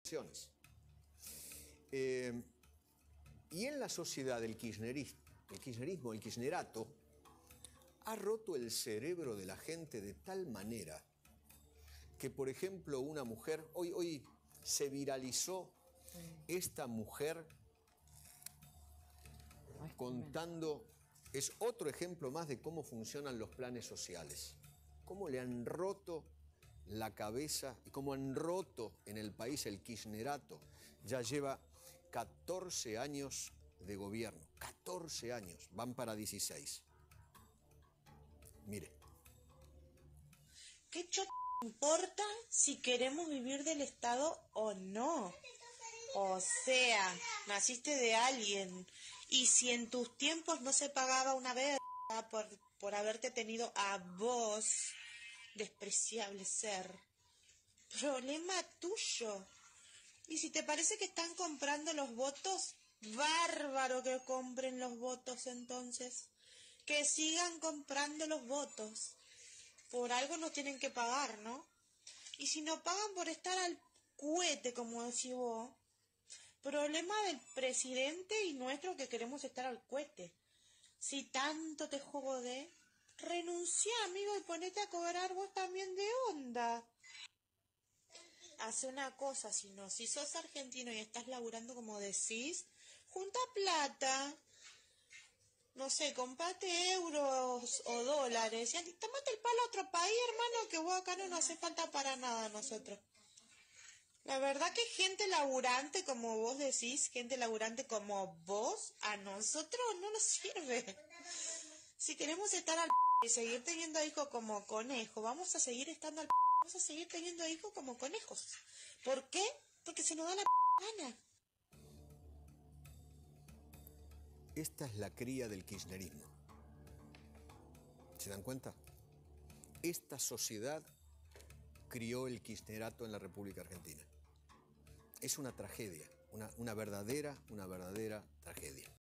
Y en la sociedad el kirchnerismo, el kirchnerato, ha roto el cerebro de la gente de tal manera que, por ejemplo, una mujer, hoy se viralizó esta mujer contando, es otro ejemplo más de cómo funcionan los planes sociales, cómo le han roto la cabeza y cómo han roto en el país el kirchnerato. Ya lleva 14 años de gobierno, 14 años, van para 16. Mire. ¿Qué importa si queremos vivir del Estado o no? O sea, naciste de alguien, y si en tus tiempos no se pagaba una verga por haberte tenido a vos, despreciable ser, problema tuyo. Y si te parece que están comprando los votos, bárbaro que compren los votos entonces. Que sigan comprando los votos. Por algo nos tienen que pagar, ¿no? Y si no pagan por estar al cuete, como decís vos, problema del presidente y nuestro que queremos estar al cuete. Si tanto te jode, renuncia, amigo, y ponete a cobrar vos también de onda. Hace una cosa, si sos argentino y estás laburando como decís, junta plata. No sé, comprate euros o dólares y tomate el palo a otro país, hermano, que vos acá no nos hace falta para nada a nosotros. La verdad que gente laburante, como vos decís, gente laburante como vos, a nosotros no nos sirve. Si queremos estar al y seguir teniendo hijos como conejos, vamos a seguir estando al vamos a seguir teniendo hijos como conejos. ¿Por qué? Porque se nos da la gana. Esta es la cría del kirchnerismo. ¿Se dan cuenta? Esta sociedad crió el kirchnerato en la República Argentina. Es una tragedia, una verdadera tragedia.